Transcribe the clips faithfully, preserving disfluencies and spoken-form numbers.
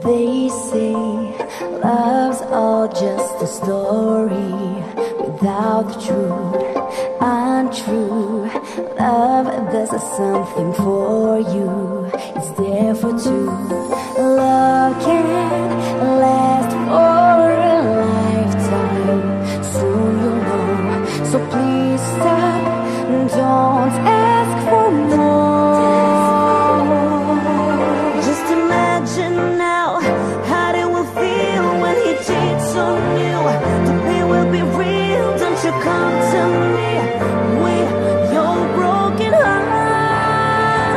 They say love's all just a story without the truth, untrue. Love does something for you, it's there for two. Love can last for a lifetime, soon you'll know. So please stop, don't ask for more. Just imagine now how it will feel when he cheats on you. The pain will be real, don't you come to me with your broken heart.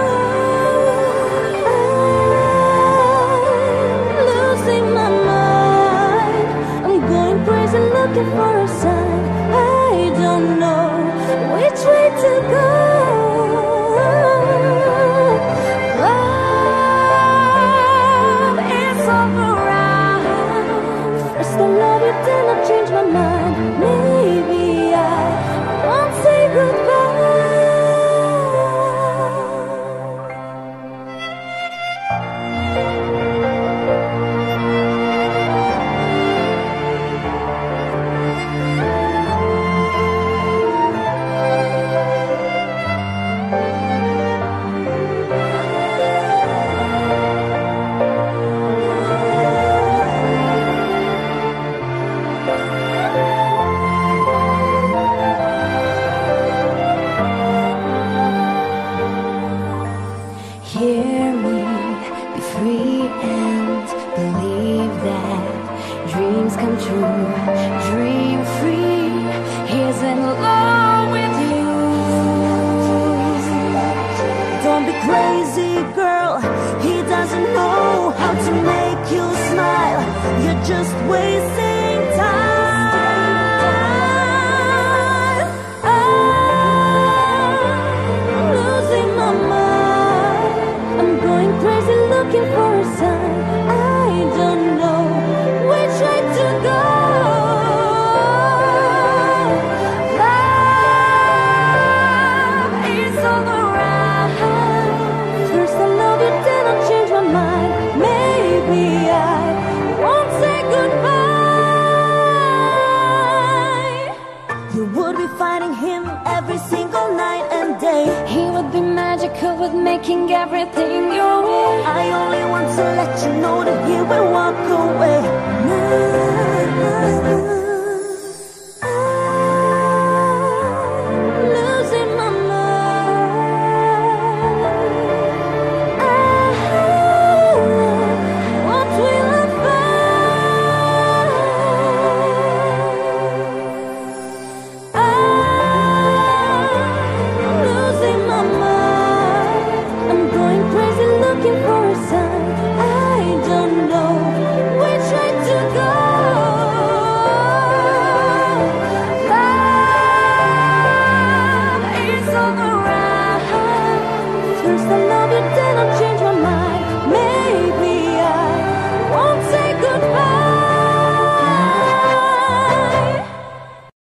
I'm losing my mind, I'm going crazy looking for a sign. I don't know which way to go. Love is all around. First I love you, then I change my mind. Maybe I won't say goodbye. Hear me, be free and believe that dreams come true. Dream free, he's in love with you. Don't be crazy, girl, he doesn't know how to make you smile. You're just wasting time. I'm losing my mind, crazy looking for a sign. I don't know which way to go. Love is all around. First I love you, then I change my mind. Maybe I won't say goodbye. You would be fighting him every single night and day. He would be magical with making everything your way. I only want to let you know that he will walk away. I'm losing my mind. What will I find? I'm losing my mind, I'm going crazy looking for a sign. I don't know which way to go. Love is all around. First I love you, then I change